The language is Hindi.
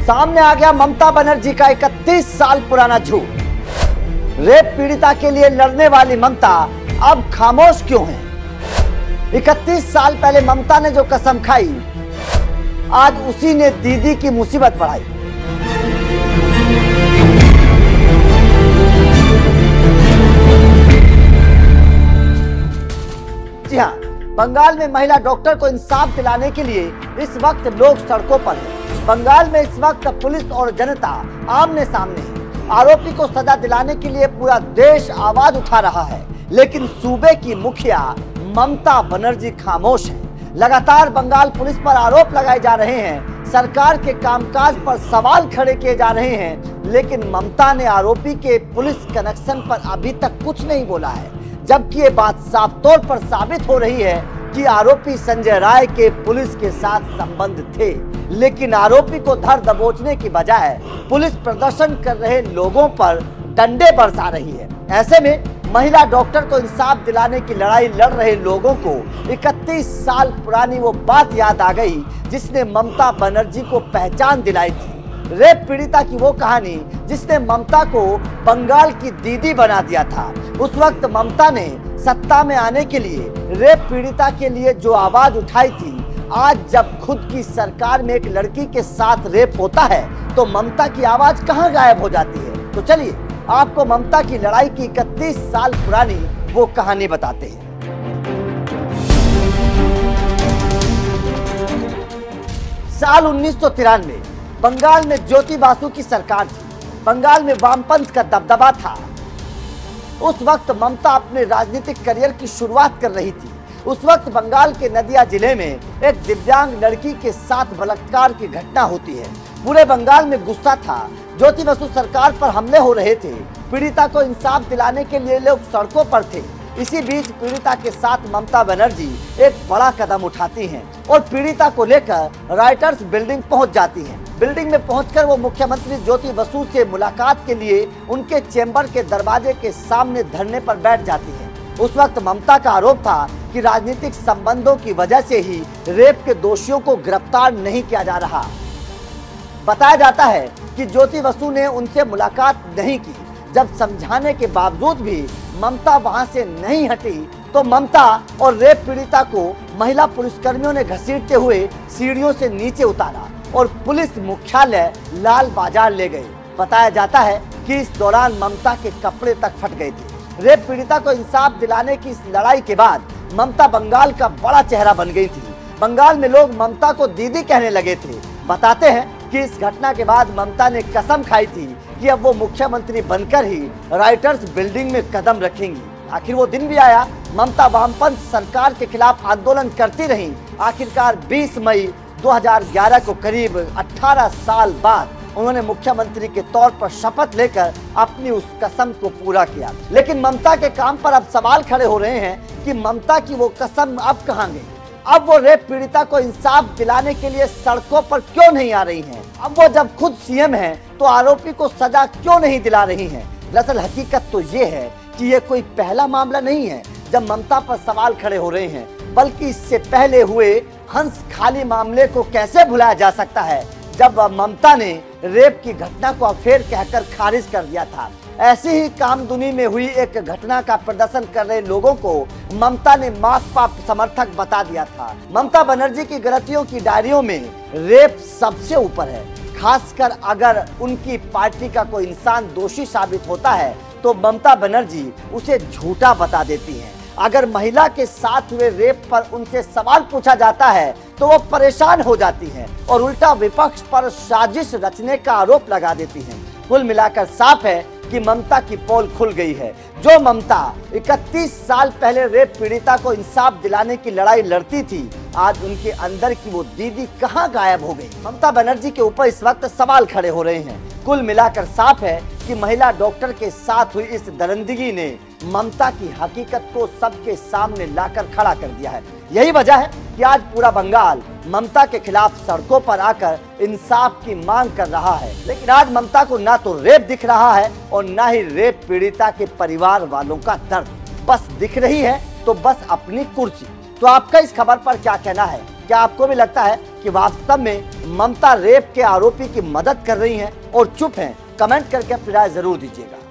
सामने आ गया ममता बनर्जी का 31 साल पुराना झूठ। रेप पीड़िता के लिए लड़ने वाली ममता अब खामोश क्यों है? 31 साल पहले ममता ने जो कसम खाई, आज उसी ने दीदी की मुसीबत बढ़ाई। जी हां, बंगाल में महिला डॉक्टर को इंसाफ दिलाने के लिए इस वक्त लोग सड़कों पर हैं। बंगाल में इस वक्त पुलिस और जनता आमने सामने है। आरोपी को सजा दिलाने के लिए पूरा देश आवाज उठा रहा है, लेकिन सूबे की मुखिया ममता बनर्जी खामोश है। लगातार बंगाल पुलिस पर आरोप लगाए जा रहे हैं, सरकार के कामकाज पर सवाल खड़े किए जा रहे हैं, लेकिन ममता ने आरोपी के पुलिस कनेक्शन पर अभी तक कुछ नहीं बोला है। जबकि ये बात साफ तौर पर साबित हो रही है कि आरोपी संजय राय के पुलिस के साथ संबंध थे, लेकिन आरोपी को धर दबोचने की बजाय पुलिस प्रदर्शन कर रहे लोगों पर डंडे बरसा रही है। ऐसे में महिला डॉक्टर को इंसाफ दिलाने की लड़ाई लड़ रहे लोगों को 31 साल पुरानी वो बात याद आ गई जिसने ममता बनर्जी को पहचान दिलाई थी। रेप पीड़िता की वो कहानी जिसने ममता को बंगाल की दीदी बना दिया था। उस वक्त ममता ने सत्ता में आने के लिए रेप पीड़िता के लिए जो आवाज उठाई थी, आज जब खुद की सरकार में एक लड़की के साथ रेप होता है तो ममता की आवाज कहां गायब हो जाती है। तो चलिए आपको ममता की लड़ाई की 31 साल पुरानी वो कहानी बताते हैं। साल 1993 बंगाल में ज्योति बासु की सरकार थी। बंगाल में वामपंथ का दबदबा था। उस वक्त ममता अपने राजनीतिक करियर की शुरुआत कर रही थी। उस वक्त बंगाल के नदिया जिले में एक दिव्यांग लड़की के साथ बलात्कार की घटना होती है। पूरे बंगाल में गुस्सा था। ज्योति बासु सरकार पर हमले हो रहे थे। पीड़िता को इंसाफ दिलाने के लिए लोग सड़कों पर थे। इसी बीच पीड़िता के साथ ममता बनर्जी एक बड़ा कदम उठाती हैं और पीड़िता को लेकर राइटर्स बिल्डिंग पहुंच जाती हैं। बिल्डिंग में पहुंचकर वो मुख्यमंत्री ज्योति बासु से मुलाकात के लिए उनके चेंबर के दरवाजे के सामने धरने पर बैठ जाती है। उस वक्त ममता का आरोप था कि राजनीतिक संबंधों की वजह से ही रेप के दोषियों को गिरफ्तार नहीं किया जा रहा। बताया जाता है कि ज्योति बासु ने उनसे मुलाकात नहीं की। जब समझाने के बावजूद भी ममता वहां से नहीं हटी तो ममता और रेप पीड़िता को महिला पुलिसकर्मियों ने घसीटते हुए सीढ़ियों से नीचे उतारा और पुलिस मुख्यालय लाल बाजार ले गए। बताया जाता है कि इस दौरान ममता के कपड़े तक फट गए थे। रेप पीड़िता को इंसाफ दिलाने की इस लड़ाई के बाद ममता बंगाल का बड़ा चेहरा बन गई थी। बंगाल में लोग ममता को दीदी कहने लगे थे। बताते हैं कि इस घटना के बाद ममता ने कसम खाई थी कि अब वो मुख्यमंत्री बनकर ही राइटर्स बिल्डिंग में कदम रखेंगी। आखिर वो दिन भी आया। ममता वामपंथ सरकार के खिलाफ आंदोलन करती रही। आखिरकार 20 मई 2011 को करीब 18 साल बाद उन्होंने मुख्यमंत्री के तौर पर शपथ लेकर अपनी उस कसम को पूरा किया। लेकिन ममता के काम पर अब सवाल खड़े हो रहे हैं कि ममता की वो कसम अब कहां गई? अब वो रेप पीड़िता को इंसाफ दिलाने के लिए सड़कों पर क्यों नहीं आ रही हैं? अब वो जब खुद सीएम हैं तो आरोपी को सजा क्यों नहीं दिला रही हैं? दरअसल हकीकत तो ये है कि ये कोई पहला मामला नहीं है जब ममता पर सवाल खड़े हो रहे हैं, बल्कि इससे पहले हुए हंस खाली मामले को कैसे भुलाया जा सकता है जब ममता ने रेप की घटना को अफेयर कहकर खारिज कर दिया था। ऐसी ही कामदुनी में हुई एक घटना का प्रदर्शन कर रहे लोगों को ममता ने माकपा समर्थक बता दिया था। ममता बनर्जी की गलतियों की डायरियों में रेप सबसे ऊपर है। खासकर अगर उनकी पार्टी का कोई इंसान दोषी साबित होता है तो ममता बनर्जी उसे झूठा बता देती हैं। अगर महिला के साथ हुए रेप पर उनसे सवाल पूछा जाता है तो वो परेशान हो जाती हैं और उल्टा विपक्ष पर साजिश रचने का आरोप लगा देती हैं। कुल मिलाकर साफ है कि ममता की पोल खुल गई है। जो ममता 31 साल पहले रेप पीड़िता को इंसाफ दिलाने की लड़ाई लड़ती थी, आज उनके अंदर की वो दीदी कहां गायब हो गई? ममता बनर्जी के ऊपर इस वक्त सवाल खड़े हो रहे हैं। कुल मिलाकर साफ है कि महिला डॉक्टर के साथ हुई इस दरिंदगी ने ममता की हकीकत को सबके सामने लाकर खड़ा कर दिया है। यही वजह है कि आज पूरा बंगाल ममता के खिलाफ सड़कों पर आकर इंसाफ की मांग कर रहा है। लेकिन आज ममता को ना तो रेप दिख रहा है और ना ही रेप पीड़िता के परिवार वालों का दर्द। बस दिख रही है तो बस अपनी कुर्सी। तो आपका इस खबर पर क्या कहना है? क्या आपको भी लगता है कि वास्तव में ममता रेप के आरोपी की मदद कर रही हैं और चुप हैं? कमेंट करके अपनी राय जरूर दीजिएगा।